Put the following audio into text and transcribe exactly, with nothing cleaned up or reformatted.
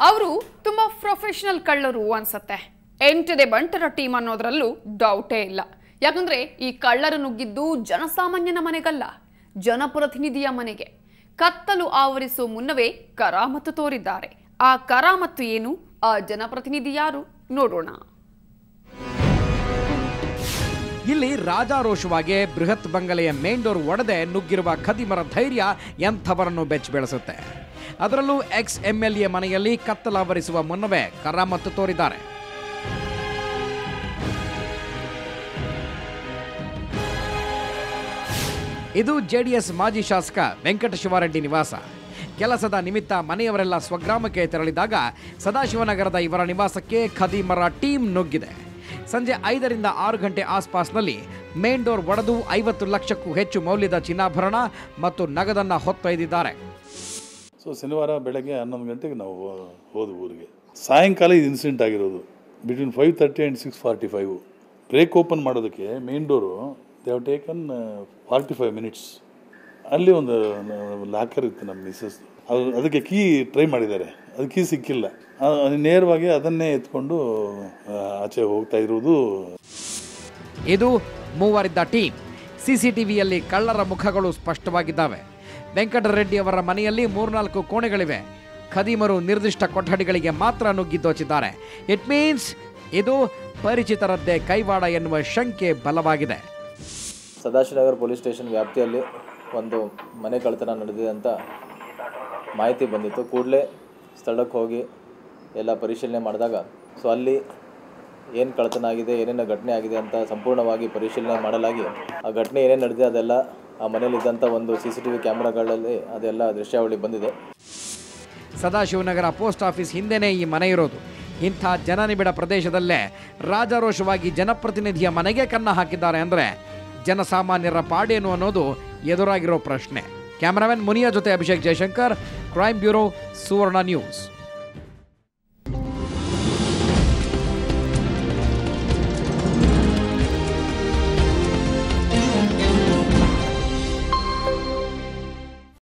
ಅವರು ತುಂಬಾ ಪ್ರೊಫೆಷನಲ್ ಕಳ್ಳರು ಅನ್ಸತ್ತೆ. ಎಂಟಿದೆ ಬಂಟರ ಟೀಮ್ ಅನ್ನೋದ್ರಲ್ಲೂ ಡೌಟೇ ಇಲ್ಲ. ಯಾಕಂದ್ರೆ ಈ ಕಳ್ಳರು ನುಗ್ಗಿದ್ದು ಜನಸಾಮಾನ್ಯನ ಮನೆಗಲ್ಲ, ಜನಪ್ರತಿನಿಧಿಯ ಮನೆಗೆ. ಕತ್ತಲು ಆವರಿಸೋ ಮುನ್ನವೇ ಕರಾಮತ್ತು ತೋರಿದ್ದಾರೆ. ಆ ಕರಾಮತ್ತು ಏನು, ಆ ಜನಪ್ರತಿನಿಧಿ ಯಾರು ನೋಡೋಣ. ಇಲ್ಲಿ ರಾಜಾರೋಷವಾಗಿ ಬೃಹತ್ ಬಂಗಲೆಯ ಮೇನ್ ಡೋರ್ ಒಡೆದೆ ನುಗ್ಗಿರುವ ಖದೀಮರ ಧೈರ್ಯ ಎಂಥವರನ್ನು ಬೆಚ್ಚ ಬೆಳೆಸುತ್ತೆ. ಅದರಲ್ಲೂ ಎಕ್ಸ್ ಎಂಎಲ್ಎ ಮನೆಯಲ್ಲಿ ಕತ್ತಲಾವರಿಸುವ ಮುನ್ನವೇ ಕರಾಮತ್ತು ತೋರಿದ್ದಾರೆ. ಇದು ಜೆಡಿಎಸ್ ಮಾಜಿ ಶಾಸಕ ವೆಂಕಟ ಶಿವಾರೆಡ್ಡಿ ನಿವಾಸ. ಕೆಲಸದ ನಿಮಿತ್ತ ಮನೆಯವರೆಲ್ಲ ಸ್ವಗ್ರಾಮಕ್ಕೆ ತೆರಳಿದಾಗ ಸದಾಶಿವನಗರದ ಇವರ ನಿವಾಸಕ್ಕೆ ಖದೀಮರ ಟೀಮ್ ನುಗ್ಗಿದೆ. ಸಂಜೆ ಐದರಿಂದ ಆರು ಗಂಟೆ ಆಸ್ಪಾಸ್ನಲ್ಲಿ ಮೇನ್ ಡೋರ್ ಒಡೆದು ಐವತ್ತು ಲಕ್ಷಕ್ಕೂ ಹೆಚ್ಚು ಮೌಲ್ಯದ ಚಿನ್ನಾಭರಣ ಮತ್ತು ನಗದನ್ನು ಹೊತ್ತೊಯ್ದಿದ್ದಾರೆ. ಸೊ ಶನಿವಾರ ಬೆಳಗ್ಗೆ ಹನ್ನೊಂದು ಗಂಟೆಗೆ ನಾವು ಹೋದ ಊರಿಗೆ. ಸಾಯಂಕಾಲ ಇದು ಇನ್ಸಿಡೆಂಟ್ ಆಗಿರೋದು. Between five thirty and six forty five break open ಮಾಡೋದಕ್ಕೆ main door they have taken forty five minutes. ಅಲ್ಲಿ ಒಂದು ಲಾಕರ್ ಇತ್ತು ನಮ್ಮ ಮಿಸ್ಸಸ್, ಅದು ಅದಕ್ಕೆ ಕೀ ಟ್ರೈ ಮಾಡಿದ್ದಾರೆ, ಅದು ಕೀ ಸಿಕ್ಕಿಲ್ಲ. ನೇರವಾಗಿ ಅದನ್ನೇ ಎತ್ಕೊಂಡು ಆಚೆ ಹೋಗ್ತಾ ಇರುವುದು. ಇದು ಮೂವರಿದ್ದ ಟೀಮ್. ಸಿಸಿಟಿವಿಯಲ್ಲಿ ಕಳ್ಳರ ಮುಖಗಳು ಸ್ಪಷ್ಟವಾಗಿದ್ದಾವೆ. ವೆಂಕಟರೆಡ್ಡಿ ಅವರ ಮನೆಯಲ್ಲಿ ಮೂರ್ನಾಲ್ಕು ಕೋಣೆಗಳಿವೆ. ಖದೀಮರು ನಿರ್ದಿಷ್ಟ ಕೊಠಡಿಗಳಿಗೆ ಮಾತ್ರ ನುಗ್ಗಿ ದೋಚಿದ್ದಾರೆ. ಇಟ್ ಮೀನ್ಸ್ ಇದು ಪರಿಚಿತರದ್ದೇ ಕೈವಾಡ ಎನ್ನುವ ಶಂಕೆ ಬಲವಾಗಿದೆ. ಸದಾಶಿವನಗರ ಪೊಲೀಸ್ ಸ್ಟೇಷನ್ ವ್ಯಾಪ್ತಿಯಲ್ಲಿ ಒಂದು ಮನೆ ಕಳ್ಳತನ ನಡೆದಿದೆ ಅಂತ ಮಾಹಿತಿ ಬಂದಿತ್ತು. ಕೂಡಲೇ ಸ್ಥಳಕ್ಕೆ ಹೋಗಿ ಎಲ್ಲ ಪರಿಶೀಲನೆ ಮಾಡಿದಾಗ ಸೊ ಅಲ್ಲಿ ಏನು ಕಳ್ಳತನ ಆಗಿದೆ, ಏನೇನು ಘಟನೆ ಆಗಿದೆ ಅಂತ ಸಂಪೂರ್ಣವಾಗಿ ಪರಿಶೀಲನೆ ಮಾಡಲಾಗಿ ಆ ಘಟನೆ ಏನೇನು ನಡೆದಿದೆ ಅದೆಲ್ಲ ಆ ಮನೆಯಲ್ಲಿದ್ದಂಥ ಒಂದು ಸಿ ಸಿ ಟಿ ವಿ ಕ್ಯಾಮ್ರಾಗಳಲ್ಲಿ ಅದೆಲ್ಲ ದೃಶ್ಯಾವಳಿ ಬಂದಿದೆ. ಸದಾಶಿವನಗರ ಪೋಸ್ಟ್ ಆಫೀಸ್ ಹಿಂದೆನೇ ಈ ಮನೆ ಇರೋದು. ಇಂಥ ಜನನಿಬಿಡ ಪ್ರದೇಶದಲ್ಲೇ ರಾಜಾರೋಷವಾಗಿ ಜನಪ್ರತಿನಿಧಿಯ ಮನೆಗೆ ಕನ್ನ ಹಾಕಿದ್ದಾರೆ ಅಂದರೆ ಜನಸಾಮಾನ್ಯರ ಪಾಡೇನು ಅನ್ನೋದು ಎದುರಾಗಿರೋ ಪ್ರಶ್ನೆ. ಕ್ಯಾಮರಾಮನ್ ಮುನಿಯಾ ಜೊತೆ Abhishek Jayashankar, crime bureau, Suvarna news.